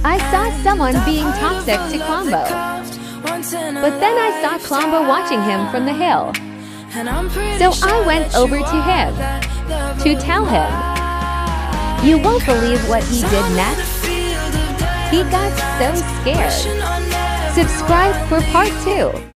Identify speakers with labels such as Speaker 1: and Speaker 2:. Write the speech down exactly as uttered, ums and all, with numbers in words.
Speaker 1: I saw someone being toxic to Klombo. But then I saw Klombo watching him from the hill. So I went over to him to tell him. You won't believe what he did next. He got so scared. Subscribe for part two.